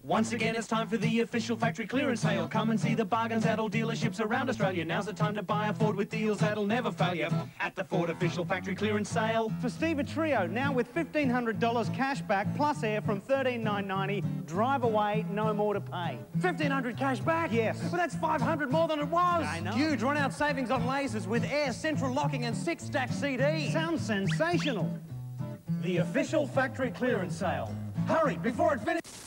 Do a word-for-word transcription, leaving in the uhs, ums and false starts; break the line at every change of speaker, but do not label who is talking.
Once again, it's time for the official factory clearance sale. Come and see the bargains at all dealerships around Australia. Now's the time to buy a Ford with deals that'll never fail you. At the Ford official factory clearance sale.
For Steve a Trio, now with fifteen hundred dollars cash back plus air from thirteen thousand nine hundred ninety. Drive away, no more to pay.
fifteen hundred cash back?
Yes.
But that's five hundred more than it was.
I know.
Huge run-out savings on lasers with air, central locking and six-stack C D.
Sounds sensational.
The official factory clearance sale. Hurry before it finishes.